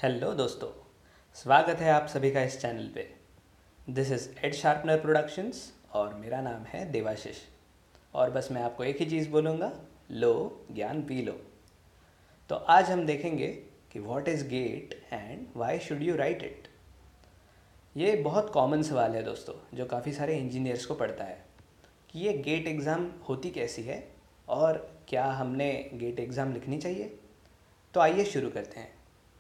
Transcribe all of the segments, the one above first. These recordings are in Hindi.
हेलो दोस्तों, स्वागत है आप सभी का इस चैनल पे। This is ad sharpener productions और मेरा नाम है देवाशीष। और बस मैं आपको एक ही चीज़ बोलूँगा, लो ज्ञान पी लो। तो आज हम देखेंगे कि what is GATE and why should you write it. ये बहुत कॉमन सवाल है दोस्तों, जो काफ़ी सारे इंजीनियर्स को पड़ता है कि ये गेट एग्ज़ाम होती कैसी है और क्या हमने गेट एग्ज़ाम लिखनी चाहिए। तो आइए शुरू करते हैं।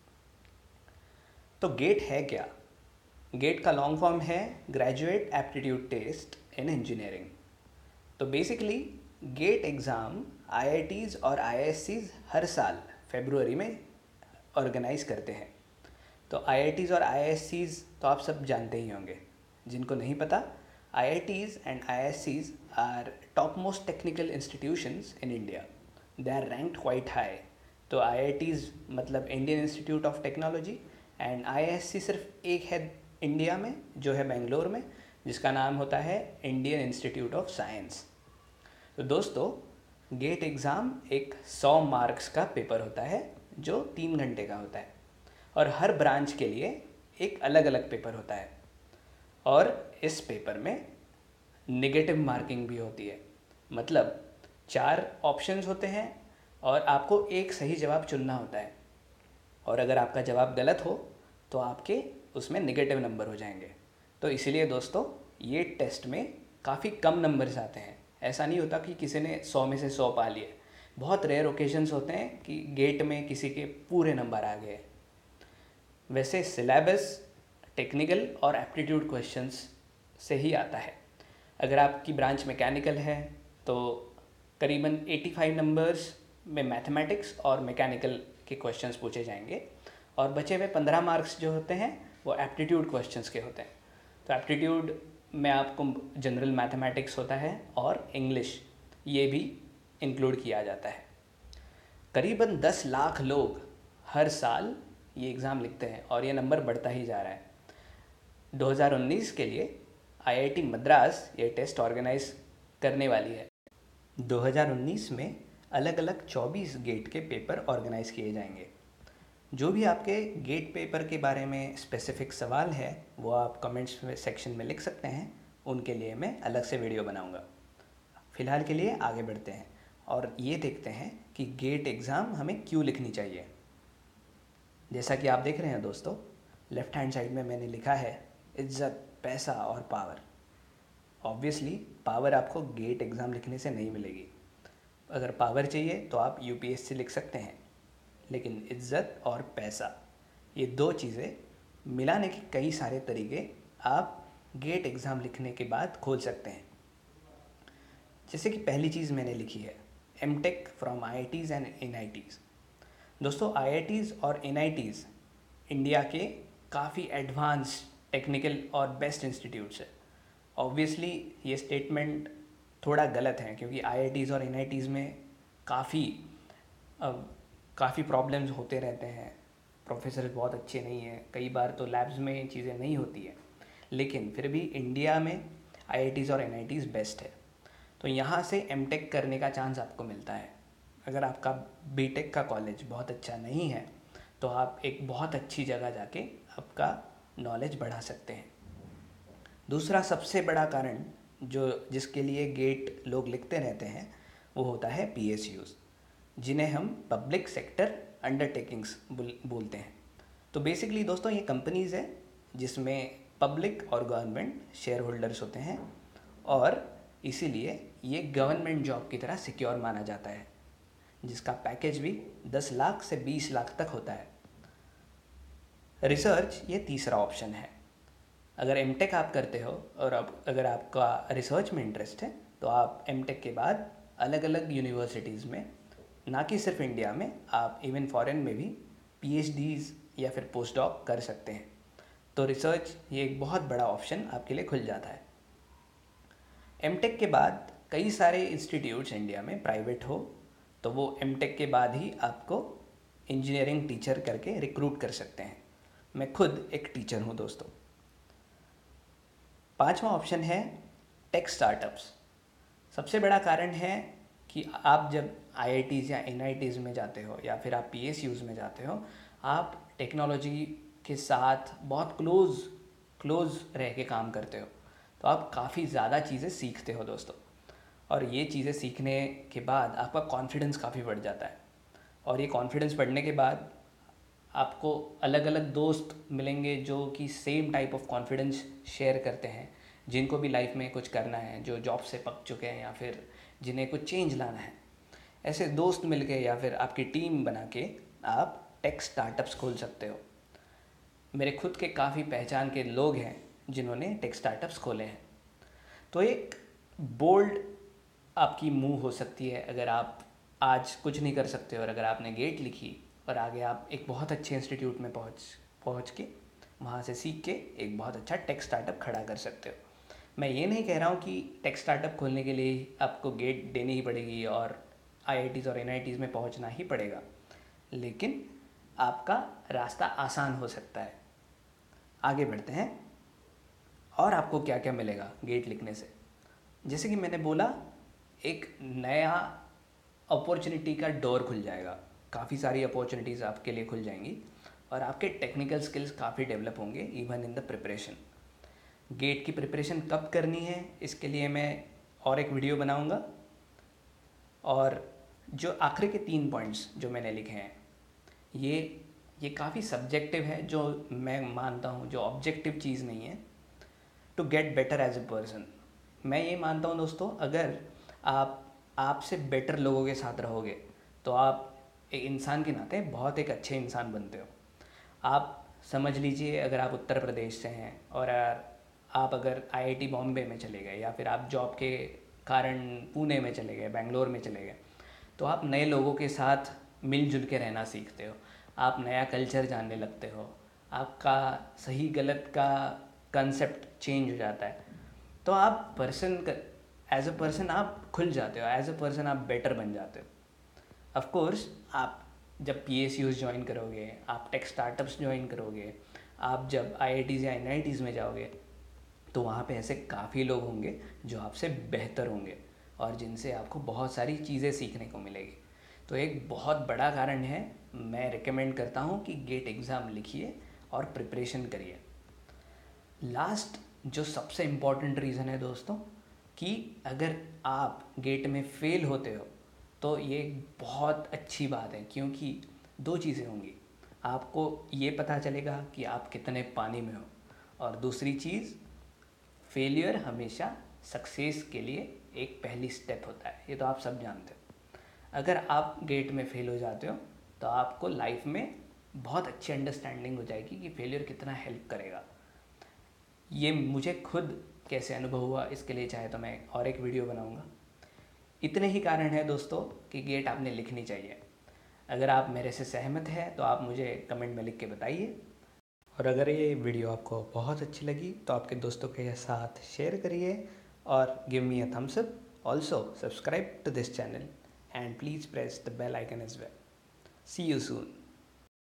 तो गेट है क्या? गेट का लॉन्ग फॉर्म है graduate aptitude test in engineering. तो बेसिकली गेट एग्ज़ाम आईआईटीज़ और आईआईएससीज़ हर साल फरवरी में ऑर्गेनाइज करते हैं। तो आईआईटीज़ और आईआईएससीज़ तो आप सब जानते ही होंगे। जिनको नहीं पता, आईआईटीज़ एंड आईआईएससीज़ are top most technical institutions in India. They are ranked quite high. तो आईआईटीज़ मतलब Indian institute of technology and IISc सिर्फ एक है इंडिया में, जो है बेंगलोर में, जिसका नाम होता है इंडियन इंस्टीट्यूट ऑफ साइंस। तो दोस्तों, गेट एग्ज़ाम एक 100 मार्क्स का पेपर होता है जो 3 घंटे का होता है और हर ब्रांच के लिए एक अलग अलग पेपर होता है। और इस पेपर में नेगेटिव मार्किंग भी होती है। मतलब 4 ऑप्शंस होते हैं और आपको एक सही जवाब चुनना होता है। और अगर आपका जवाब गलत हो तो आपके उसमें नेगेटिव नंबर हो जाएंगे। तो इसीलिए दोस्तों, ये टेस्ट में काफ़ी कम नंबर्स आते हैं। ऐसा नहीं होता कि किसी ने 100 में से 100 पा लिए। बहुत रेयर ओकेजन्स होते हैं कि गेट में किसी के पूरे नंबर आ गए। वैसे सिलेबस टेक्निकल और एप्टीट्यूड क्वेश्चंस से ही आता है। अगर आपकी ब्रांच मैकेनिकल है तो करीबन 85 नंबर्स में मैथमेटिक्स और मैकेनिकल के क्वेश्चंस पूछे जाएंगे और बचे हुए 15 मार्क्स जो होते हैं वो एप्टीट्यूड क्वेश्चंस के होते हैं। तो एप्टीट्यूड में आपको जनरल मैथमेटिक्स होता है और इंग्लिश, ये भी इंक्लूड किया जाता है। करीबन 10 लाख लोग हर साल ये एग्ज़ाम लिखते हैं और ये नंबर बढ़ता ही जा रहा है। 2019 के लिए आईआईटी मद्रास ये टेस्ट ऑर्गेनाइज करने वाली है। 2019 में अलग अलग 24 गेट के पेपर ऑर्गेनाइज किए जाएंगे। जो भी आपके गेट पेपर के बारे में स्पेसिफिक सवाल है वो आप कमेंट्स सेक्शन में लिख सकते हैं। उनके लिए मैं अलग से वीडियो बनाऊंगा। फ़िलहाल के लिए आगे बढ़ते हैं और ये देखते हैं कि गेट एग्ज़ाम हमें क्यों लिखनी चाहिए। जैसा कि आप देख रहे हैं दोस्तों, लेफ़्ट हैंड साइड में मैंने लिखा है इज्जत, पैसा और पावर। ऑब्वियसली पावर आपको गेट एग्ज़ाम लिखने से नहीं मिलेगी। अगर पावर चाहिए तो आप यूपीएससी लिख सकते हैं, लेकिन इज्जत और पैसा, ये 2 चीज़ें मिलाने के कई सारे तरीके आप गेट एग्ज़ाम लिखने के बाद खोज सकते हैं। जैसे कि पहली चीज़ मैंने लिखी है MTech from IITs and NITs. दोस्तों, आईआईटीज़ और एनआईटीज़ इंडिया के काफ़ी एडवांस टेक्निकल और बेस्ट इंस्टीट्यूट्स है। ऑब्वियसली ये स्टेटमेंट थोड़ा गलत है क्योंकि आईआईटीज़ और एनआईटीज़ में काफ़ी काफ़ी प्रॉब्लम्स होते रहते हैं। प्रोफेसर बहुत अच्छे नहीं हैं, कई बार तो लैब्स में चीज़ें नहीं होती है, लेकिन फिर भी इंडिया में आईआईटीज़ और एनआईटीज़ बेस्ट है। तो यहाँ से एमटेक करने का चांस आपको मिलता है। अगर आपका बीटेक का कॉलेज बहुत अच्छा नहीं है तो आप एक बहुत अच्छी जगह जाके आपका नॉलेज बढ़ा सकते हैं। दूसरा सबसे बड़ा कारण जो जिसके लिए गेट लोग लिखते रहते हैं वो होता है पीएसयूज़, जिन्हें हम पब्लिक सेक्टर अंडरटेकिंग्स बोलते हैं। तो बेसिकली दोस्तों, ये कंपनीज़ हैं जिसमें पब्लिक और गवर्नमेंट शेयर होल्डर्स होते हैं और इसीलिए ये गवर्नमेंट जॉब की तरह सिक्योर माना जाता है, जिसका पैकेज भी 10 लाख से 20 लाख तक होता है। रिसर्च ये तीसरा ऑप्शन है। अगर एमटेक आप करते हो और अब अगर आपका रिसर्च में इंटरेस्ट है तो आप एमटेक के बाद अलग अलग यूनिवर्सिटीज़ में, ना कि सिर्फ इंडिया में, आप इवन फॉरेन में भी पीएचडीज़ या फिर पोस्ट डॉक कर सकते हैं। तो रिसर्च ये एक बहुत बड़ा ऑप्शन आपके लिए खुल जाता है। एमटेक के बाद कई सारे इंस्टीट्यूट्स इंडिया में प्राइवेट हो तो वो एमटेक के बाद ही आपको इंजीनियरिंग टीचर करके रिक्रूट कर सकते हैं। मैं खुद एक टीचर हूँ दोस्तों। पांचवा ऑप्शन है टेक स्टार्टअप्स। सबसे बड़ा कारण है कि आप जब आईआईटीज़ या एनआईटीज़ में जाते हो या फिर आप पीएसयूज़ में जाते हो, आप टेक्नोलॉजी के साथ बहुत क्लोज रह के काम करते हो, तो आप काफ़ी ज़्यादा चीज़ें सीखते हो दोस्तों। और ये चीज़ें सीखने के बाद आपका कॉन्फिडेंस काफ़ी बढ़ जाता है, और ये कॉन्फिडेंस बढ़ने के बाद आपको अलग अलग दोस्त मिलेंगे जो कि same type of confidence share करते हैं, जिनको भी लाइफ में कुछ करना है, जो जॉब से पक चुके हैं या फिर जिन्हें कुछ चेंज लाना है। ऐसे दोस्त मिलके या फिर आपकी टीम बना के आप टेक स्टार्टअप्स खोल सकते हो। मेरे खुद के काफ़ी पहचान के लोग हैं जिन्होंने टेक स्टार्टअप्स खोले हैं। तो एक बोल्ड आपकी मूव हो सकती है अगर आप आज कुछ नहीं कर सकते और अगर आपने गेट लिखी और आगे आप एक बहुत अच्छे इंस्टीट्यूट में पहुँच के वहाँ से सीख के एक बहुत अच्छा टेक स्टार्टअप खड़ा कर सकते हो। मैं ये नहीं कह रहा हूँ कि टेक स्टार्टअप खोलने के लिए आपको गेट देनी ही पड़ेगी और आईआईटीज़ और एनआईटीज़ में पहुँचना ही पड़ेगा, लेकिन आपका रास्ता आसान हो सकता है। आगे बढ़ते हैं। और आपको क्या क्या मिलेगा गेट लिखने से? जैसे कि मैंने बोला, एक नया अपॉर्चुनिटी का डोर खुल जाएगा, काफ़ी सारी अपॉर्चुनिटीज़ आपके लिए खुल जाएंगी और आपके टेक्निकल स्किल्स काफ़ी डेवलप होंगे even in the preparation. GATE की प्रिपरेशन कब करनी है इसके लिए मैं और एक वीडियो बनाऊंगा। और जो आखिरी के 3 पॉइंट्स जो मैंने लिखे हैं, ये काफ़ी सब्जेक्टिव है, जो मैं मानता हूँ जो ऑब्जेक्टिव चीज़ नहीं है। To get better as a person, मैं ये मानता हूँ दोस्तों, अगर आप आपसे बेटर लोगों के साथ रहोगे तो आप एक इंसान के नाते बहुत एक अच्छे इंसान बनते हो। आप समझ लीजिए, अगर आप उत्तर प्रदेश से हैं और आप अगर आईआईटी बॉम्बे में चले गए या फिर आप जॉब के कारण पुणे में चले गए, बेंगलोर में चले गए, तो आप नए लोगों के साथ मिलजुल के रहना सीखते हो, आप नया कल्चर जानने लगते हो, आपका सही गलत का कंसेप्ट चेंज हो जाता है। तो आप एज अ पर्सन आप खुल जाते हो, एज अ पर्सन आप बेटर बन जाते हो। ऑफ कोर्स आप जब पीएसयूज ज्वाइन करोगे, आप टेक स्टार्टअप्स ज्वाइन करोगे, आप जब आईआईटीज़ या एनआईटीज़ में जाओगे, तो वहाँ पे ऐसे काफ़ी लोग होंगे जो आपसे बेहतर होंगे और जिनसे आपको बहुत सारी चीज़ें सीखने को मिलेगी। तो एक बहुत बड़ा कारण है, मैं रिकमेंड करता हूँ कि गेट एग्ज़ाम लिखिए और प्रिपरेशन करिए। लास्ट जो सबसे इम्पॉर्टेंट रीज़न है दोस्तों, कि अगर आप गेट में फ़ेल होते हो तो ये बहुत अच्छी बात है, क्योंकि 2 चीज़ें होंगी। आपको ये पता चलेगा कि आप कितने पानी में हो, और दूसरी चीज़, फेलियर हमेशा सक्सेस के लिए एक पहली स्टेप होता है, ये तो आप सब जानते हो। अगर आप गेट में फ़ेल हो जाते हो तो आपको लाइफ में बहुत अच्छी अंडरस्टैंडिंग हो जाएगी कि फेलियर कितना हेल्प करेगा। ये मुझे खुद कैसे अनुभव हुआ इसके लिए चाहे तो मैं और एक वीडियो बनाऊंगा। इतने ही कारण है दोस्तों कि गेट आपने लिखनी चाहिए। अगर आप मेरे से सहमत हैं तो आप मुझे कमेंट में लिख के बताइए, और अगर ये वीडियो आपको बहुत अच्छी लगी तो आपके दोस्तों के साथ शेयर करिए और give me a thumbs up. Also subscribe to this channel and please press the bell icon as well. See you soon.